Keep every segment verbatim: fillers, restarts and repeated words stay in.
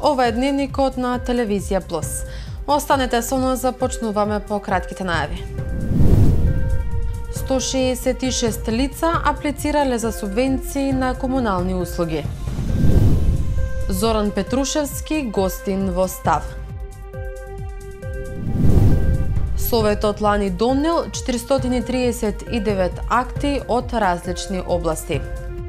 ова е дневникот на Телевизија Плюс. Останете со нас, започнуваме по кратките најави. сто шеесет и шест лица аплицирале за субвенции на комунални услуги. Зоран Петрушевски гостин во Став. Советот лани донел четиристотини и триесет и девет акти од различни области.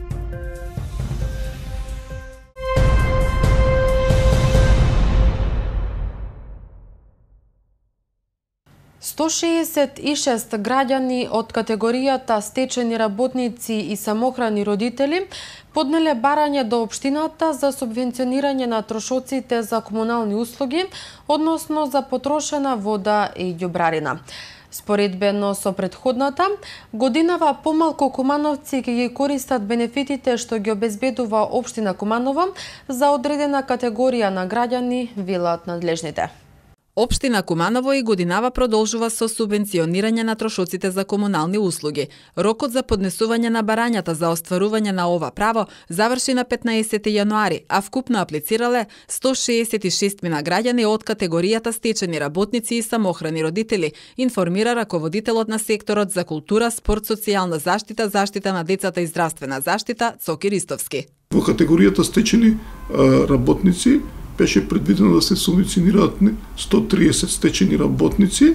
сто шеесет и шест граѓани од категоријата стечени работници и самохрани родители поднеле барање до општината за субвенционирање на трошоците за комунални услуги, односно за потрошена вода и ѓубрарина. Споредбено со претходната, годинава помалку кумановци ќе ги користат бенефитите што ги обезбедува општина Куманово за одредена категорија на граѓани, велат надлежните. Општина Куманово и годинава продолжува со субвенционирање на трошоците за комунални услуги. Рокот за поднесување на барањата за остварување на ова право заврши на петнаесети јануари, а вкупно аплицирале сто шеесет и шест мина граѓани од категоријата стечени работници и самохрани родители, информира раководителот на секторот за култура, спорт, социјална заштита, заштита на децата и здравствена заштита Цоки Ристовски. Во категоријата стечени работници беше предвидено да се субвенционираат сто триесет стечени работници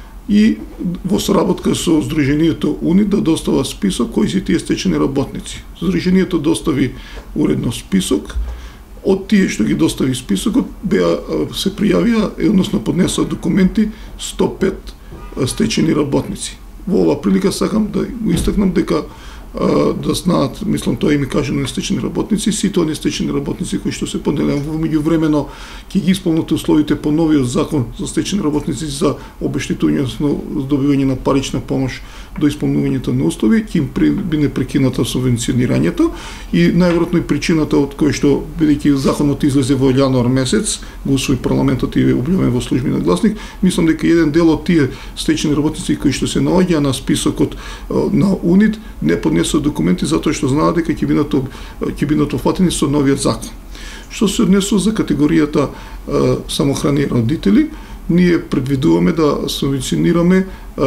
и во соработка со Сдруженијето УНИ да достава список кои се тие стечени работници. Сдруженијето достави уредно список. Од тие што ги достави списокот беа се пријавија, односно поднесоа документи сто пет стечени работници. Во оваа прилика сакам да го истакнам дека да знаат, мислам тоа и ми кажано нестечени работници, сите оние стечени работници кои што се поделени во меѓувремено ќе ги исполнат условите по новиот закон за стечени работници за обештетување, односно добивање на парична помош до исполнувањето на услови, ќе им биде прекината субвенционирањето и најверојатно и причината од кој што бидејќи законот излезе во јануар месец, го усвои парламентот и е објавен во службен гласник, мислам дека еден дел од тие стечени работници кои што се наоѓаат на списокот на УНИД не поднесоа документи затоа што знаат дека ќе бидат ќе бидат офатени со новиот закон. Што се однесува за категоријата самохрани родители, ние предвидуваме да субвенционираме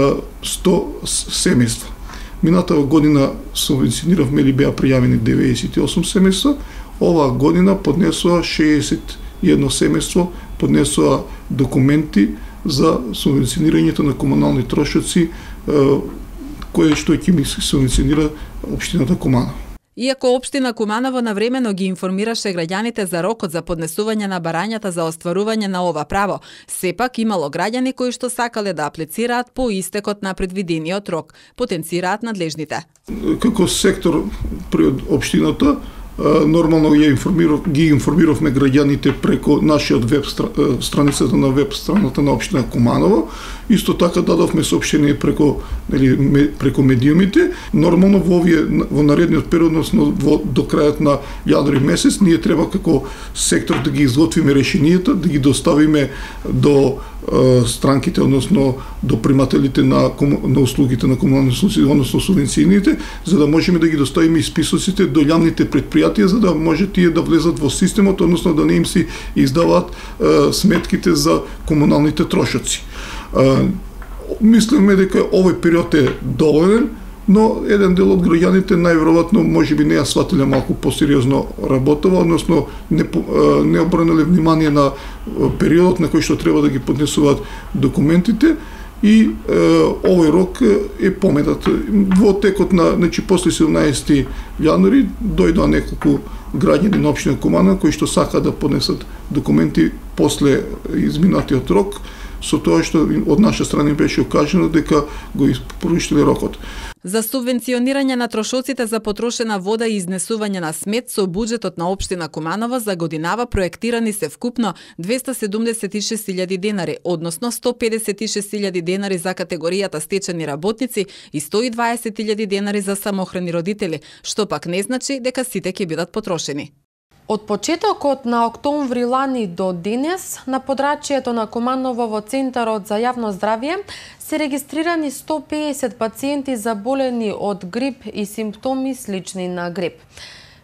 сто семејства. Минатава година субвенциониравме или беа пријавени деветдесет и осум семејства, оваа година поднесоа шеесет и едно семејство, поднесоа документи за субвенционирањето на комунални трошоци кое што ќе ми субвенционира општината Куманово. Иако општина Куманово навремено ги информираше граѓаните за рокот за поднесување на барањата за остварување на ова право, сепак имало граѓани кои што сакале да аплицираат по истекот на предвидениот рок, потенцираат надлежните. Како сектор при општината нормално ги информирав, ги информиравме граѓаните преку нашиот веб страницата на веб страната на општина Куманово. Исто така дадовме соопштение преку нели преку медиумите. Нормално во овие во наредниот период, односно до крајот на јануари месец, ние треба како сектор да ги изготвиме решенијата, да ги доставиме до странките, односно до примателите на, на услугите на комунални услуги, односно субвенциите, за да можеме да ги доставиме и списоците до јавните предпријатија, за да може тие да влезат во системот, односно да не им се издаваат е, сметките за комуналните трошоци. Е, мислиме дека овој период е доволен, но еден дел од граѓаните најверојатно можеби не ја сватиле малку посериозно работава, односно не, не обрнале внимание на периодот на кој што треба да ги поднесуваат документите и е, овој рок е поменат. Во текот на, значи после седумнаесети јануари дојдоа неколку граѓани на општина Куманово кои што сака да поднесат документи после изминатиот рок, со тоа што од наша страна беше окажано дека го испоручиле рокот. За субвенционирање на трошоците за потрошена вода и изнесување на смет со буџетот на општина Куманово за годинава проектирани се вкупно двесте седумдесет и шест илјади денари, односно сто педесет и шест илјади денари за категоријата стечени работници и сто и дваесет илјади денари за самохрани родители, што пак не значи дека сите ќе бидат потрошени. Од почетокот на октомври лани до денес, на подрачјето на Куманово во Центарот за јавно здравје се регистрирани сто пеесет пациенти заболени од грип и симптоми слични на грип.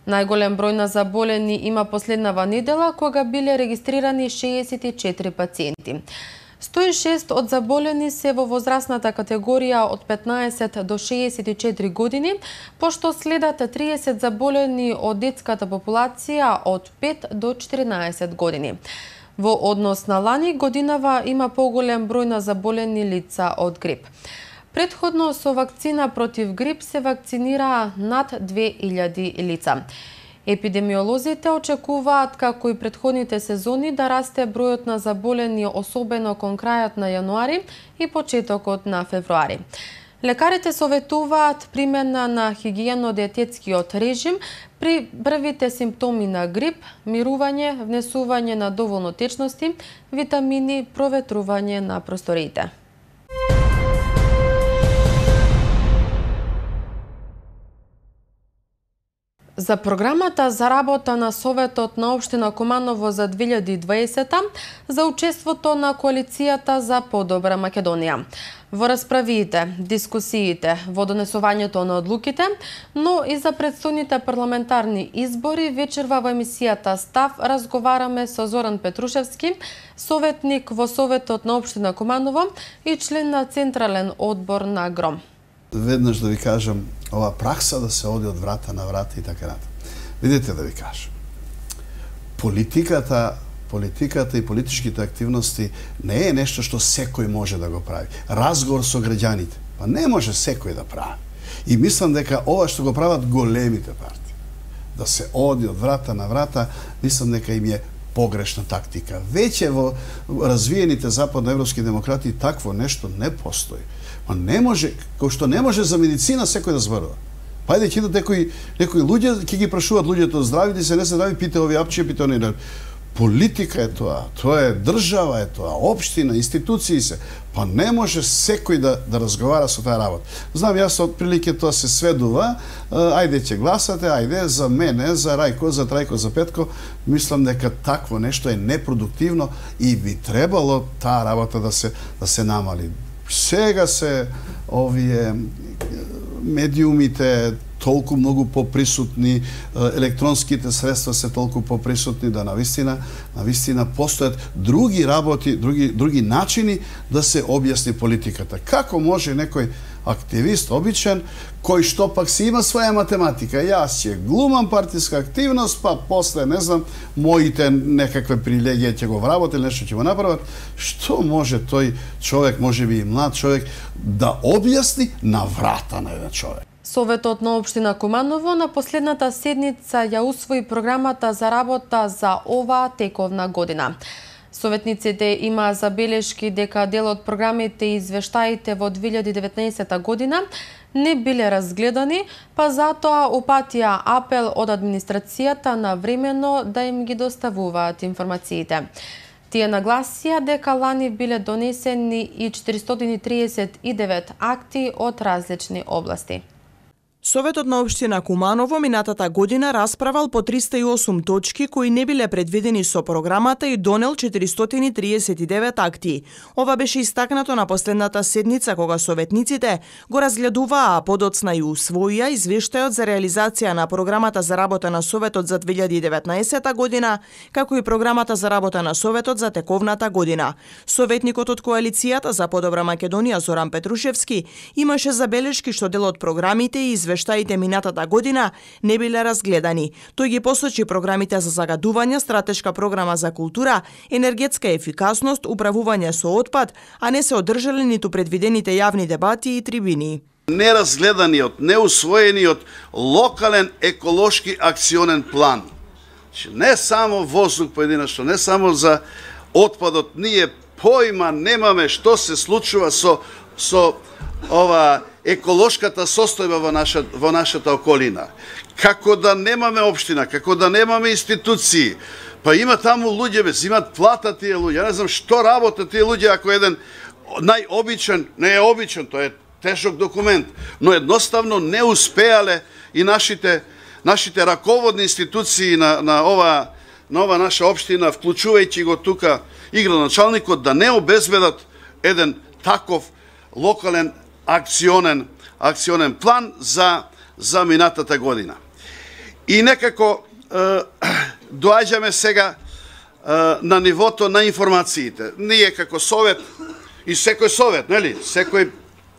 Најголем број на заболени има последнава недела, кога биле регистрирани шеесет и четири пациенти. сто и шест од заболени се во возрастната категорија од петнаесет до шеесет и четири години, пошто следат триесет заболени од детската популација од пет до четиринаесет години. Во однос на лани годинава има поголем број на заболени лица од грип. Предходно со вакцина против грип се вакцинираа над две илјади лица. Епидемиолозите очекуваат, како и предходните сезони, да расте бројот на заболени, особено кон крајот на јануари и почетокот на февруари. Лекарите советуваат примена на хигиено-диететскиот режим при првите симптоми на грип, мирување, внесување на доволно течности, витамини, проветрување на просториите. За програмата за работа на Советот на Општина Куманово за две илјади и дваесета за учеството на Коалицијата за подобра Македонија. Во расправиите, дискусиите, во донесувањето на одлуките, но и за предстојните парламентарни избори, вечерва во емисијата Став разговараме со Зоран Петрушевски, советник во Советот на Општина Куманово и член на Централен одбор на ГРОМ. Веднаш да ви кажам, ова пракса да се оди од врата на врата и така натаму. Видите да ви кажам, политиката, политиката и политичките активности не е нешто што секој може да го прави. Разговор со граѓаните, па не може секој да прави. И мислам дека ова што го прават големите партии, да се оди од врата на врата, мислам дека им е погрешна тактика. Веќе во развиените западноевропски демократи такво нешто не постои. Па не може, кој што не може за медицина секој да зборува. Па ајде ќе идат некои некои луѓе, ќе ги прашуваат луѓето здрави ли се, не се здрави, пите овие апчија, пите оние. Политика е тоа, тоа е држава е тоа, општина, институции се. Па не може секој да да разговара со таа работа. Знам, јас отприлике тоа се сведува, ајде ќе гласате, ајде за мене, за Рајко, за Трајко, за Петко, мислам дека такво нешто е непродуктивно и би требало таа работа да се да се намали. Сега се овие медиумите толку многу поприсутни, електронските средства се толку поприсутни да навистина, навистина постојат други работи, други други начини да се објасни политиката. Како може некој активист обичен кој што пак си има своја математика, јас ќе глумам партиска активност, па после не знам моите некакве привилегии ќе го вработи, нешто ќе го направат, што може тој човек, можеби и млад човек, да објасни на врата на еден човек? Советот на Општина Куманово на последната седница ја усвои програмата за работа за оваа тековна година. Советниците има забелешки дека дел од програмите и извештаите во две илјади и деветнаесета година не биле разгледани, па затоа упатија апел од администрацијата на времено да им ги доставуваат информациите. Тие нагласија дека лани биле донесени и четиристотини и триесет и девет акти од различни области. Советот на Општина Куманово минатата година расправал по триста и осум точки кои не биле предвидени со програмата и донел четиристотини и триесет и девет акти. Ова беше истакнато на последната седница кога советниците го разгледуваа, подоцна и усвоија извештајот за реализација на програмата за работа на Советот за две илјади и деветнаесета година, како и програмата за работа на Советот за тековната година. Советникот од Коалицијата за подобра Македонија Зоран Петрушевски имаше забелешки што дел од програмите и извештајот извештаите минатата година не биле разгледани. Тој ги посочи програмите за загадување, стратешка програма за култура, енергетска ефикасност, управување со отпад, а не се одржале ниту предвидените јавни дебати и трибини. Неразгледаниот, неусвоениот локален еколошки акционен план. Не само воздух поединечно, не само за отпадот, ние појма немаме што се случува со со ова еколошката состојба во наша во нашата околина. Како да немаме општина, како да немаме институции. Па има таму луѓе, бе, зимат плата тие луѓе. Ја не знам што работат тие луѓе ако еден најобичен, не е обичен, тоа е тешок документ, но едноставно не успеале и нашите нашите раководни институции на на ова на ова наша општина, вклучувајќи го тука и градоначалникот, да не обезбедат еден таков локален акционен акционен план за за минатата година. И некако доаѓаме сега на нивото на информациите. Ние како совет и секој совет, нели, секој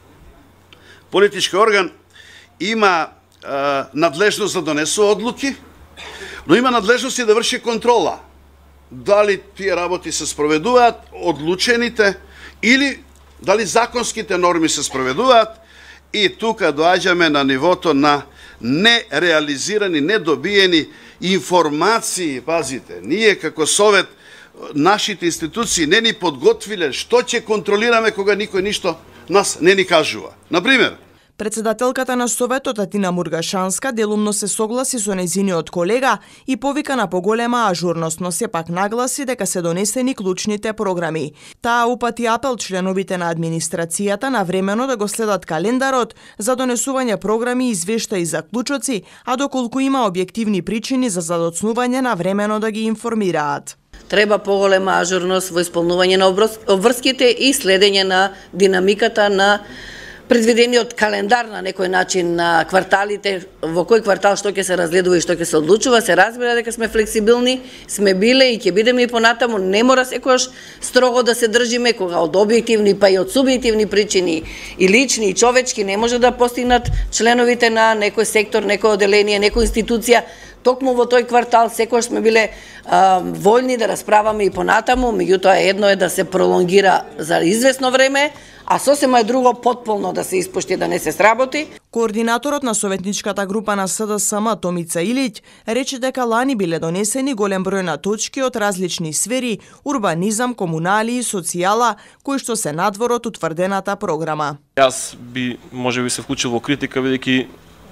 политички орган има надлежност да донесува одлуки, но има надлежност и да врши контрола. Дали тие работи се спроведуваат, одлучените, или дали законските норми се спроведуваат, и тука доаѓаме на нивото на нереализирани, недобиени информации. Пазите, ние како совет, нашите институции не ни подготвиле што ќе контролираме кога никој ништо нас не ни кажува. Например, председателката на Советот Атина Мургашанска делумно се согласи со нејзиниот колега и повика на поголема ажурност, но сепак нагласи дека се донесени клучните програми. Таа упати апел членовите на администрацијата навремено да го следат календарот за донесување програми и извештаи за клучоци, а доколку има објективни причини за задоцнување навремено да ги информираат. Треба поголема ажурност во исполнување на обврските и следење на динамиката на предвидениот календар на некој начин на кварталите, во кој квартал што ќе се разгледува и што ќе се одлучува. Се разбира дека сме флексибилни, сме биле и ќе бидеме и понатаму. Не мора секогаш строго да се држиме, кога од објективни па и од субјективни причини и лични и човечки не може да постигнат членовите на некој сектор, некој оделение, некоја институција. Токму во тој квартал секогаш сме биле а, вољни да расправаме и понатаму, меѓутоа едно е да се пролонгира за известно време, а сосема е друго потполно да се испушти, да не се сработи. Координаторот на советничката група на СДСМ Томица Илиќ рече дека лани биле донесени голем број на точки од различни сфери, урбанизам, комунали и социјала, кои што се надвор од утврдената програма. Јас би можеби се вклучил во критика, бидејќи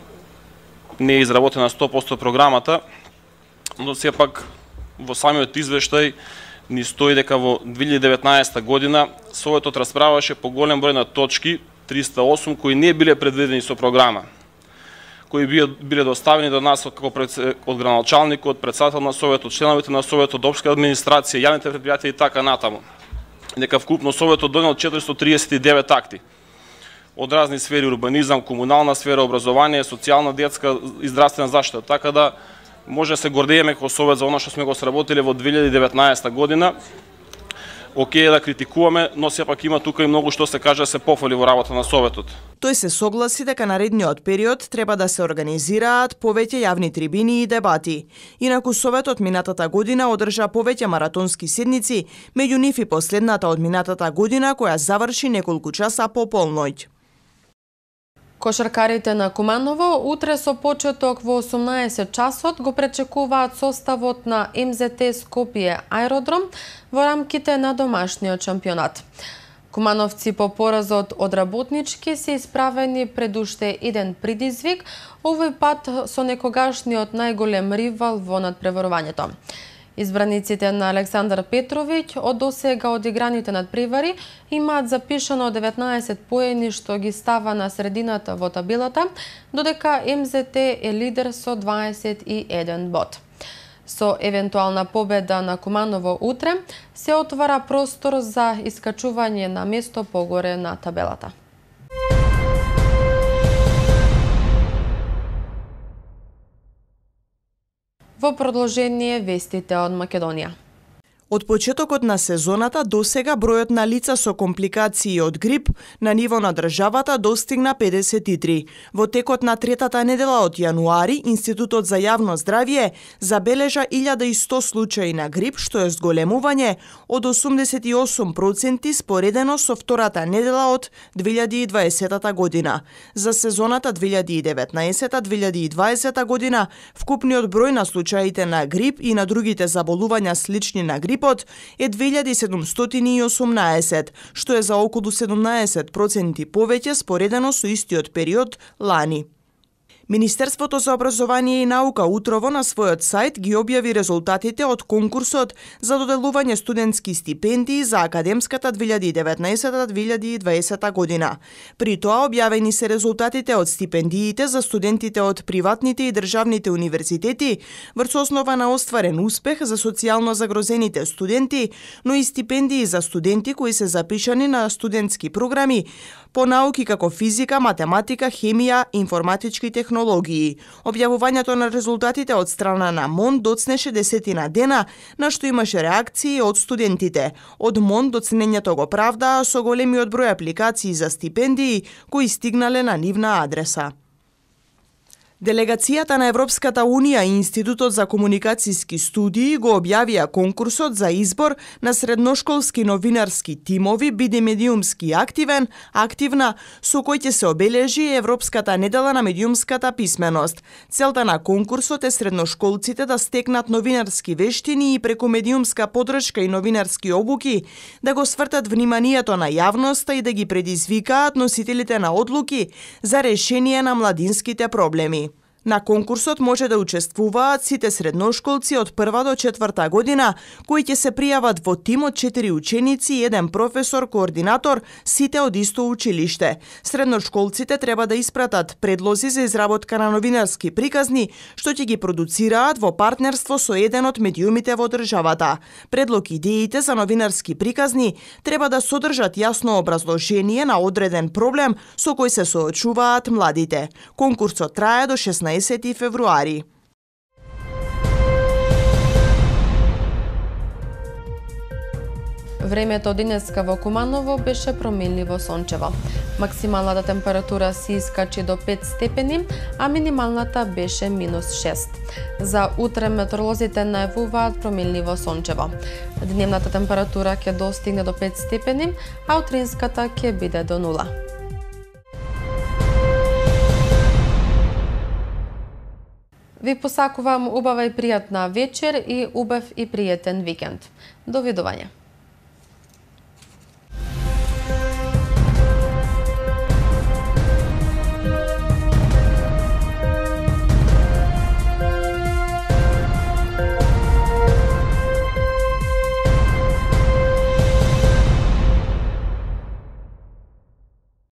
не е изработена сто проценти програмата, но сепак во самиот извештај ни стои дека во две илјади и деветнаесетта година Советот расправаше по голем број на точки, триста и осум, кои не биле предвидени со програма, кои биле доставени до нас како од граначалникот, председател на Советот, членовите на Советот, општа администрација, јавните предпријатија и така натаму. Дека вкупно Советот донел четиристотини триесет и девет акти од разни сфери: урбанизам, комунална сфера, образование, социјална, детска и здравствена заштита. Така да може да се гордееме како Совет за оно што сме го сработиле во две илјади и деветнаесетта година. Океј да критикуваме, но сепак има тука и многу што се каже да се пофали во работа на Советот. Тој се согласи дека наредниот период треба да се организираат повеќе јавни трибини и дебати. Инаку Советот минатата година одржа повеќе маратонски седници, меѓу нив и последната од минатата година која заврши неколку часа по полноќ. Кошаркарите на Куманово утре со почеток во осумнаесет часот го пречекуваат составот на Ем Зе Те Скопје Аеродром во рамките на домашниот шампионат. Кумановци по поразот од Работнички се исправени пред уште еден предизвик, овој пат со некогашниот најголем ривал во надпреварувањето. Избраниците на Александар Петровиќ од досега одиграните надпревари имаат запишано деветнаесет поени, што ги става на средината во табелата, додека Ем Зе Те е лидер со дваесет и еден бод. Со евентуална победа на Куманово утре се отвара простор за искачување на место погоре на табелата. Во продолжение вестите од Македонија. Од почетокот на сезоната досега бројот на лица со компликации од грип на ниво на државата достигна педесет и три. Во текот на третата недела од јануари, Институтот за јавно здравје забележа илјада и сто случаи на грип, што е зголемување од осумдесет и осум проценти споредено со втората недела од две илјади и дваесетта година. За сезоната две илјади и деветнаесетта две илјади и дваесетта година вкупниот број на случаите на грип и на другите заболувања слични на грип е две илјади седумстотини и осумнаесет, што е за околу седумнаесет проценти повеќе споредено со истиот период лани. Министерството за образование и наука утрово на својот сајт ги објави резултатите од конкурсот за доделување студентски стипендии за академската две илјади и деветнаесетта две илјади и дваесетта година. При тоа објавени се резултатите од стипендиите за студентите од приватните и државните универзитети врз основа на остварен успех за социјално загрозените студенти, но и стипендии за студенти кои се запишани на студентски програми по науки како физика, математика, хемија, информатички технологии технологии. Објавувањето на резултатите од страна на МОН доцнеше десетина дена, на што имаше реакции од студентите. Од МОН доцнењето го правдаа со големиот број апликации за стипендии кои стигнале на нивна адреса. Делегацијата на Европската Унија и Институтот за комуникацијски студии го објавија конкурсот за избор на средношколски новинарски тимови Биди медиумски активен, активна, со кој ќе се обележи Европската недела на медиумската писменост. Целта на конкурсот е средношколците да стекнат новинарски вештини и преку медиумска подршка и новинарски обуки да го свртат вниманието на јавноста и да ги предизвикаат носителите на одлуки за решение на младинските проблеми. На конкурсот може да учествуваат сите средношколци од прва до четврта година, кои ќе се пријават во тим од четири ученици и еден професор, координатор, сите од исто училиште. Средношколците треба да испратат предлози за изработка на новинарски приказни, што ќе ги продуцираат во партнерство со еден од медиумите во државата. Предлог идеите за новинарски приказни треба да содржат јасно образложение на одреден проблем со кој се соочуваат младите. Конкурсот трае до шеснаесети февруари. Времето денеска во Куманово беше променливо сончево. Максималната температура се искачи до пет степени, а минималната беше минус шест. За утре метеоролозите најавуваат променливо сончево. Дневната температура ќе достигне до пет степени, а утринската ќе биде до нула. Ви посакувам убава и пријатна вечер и убав и пријатен викенд. Довидување.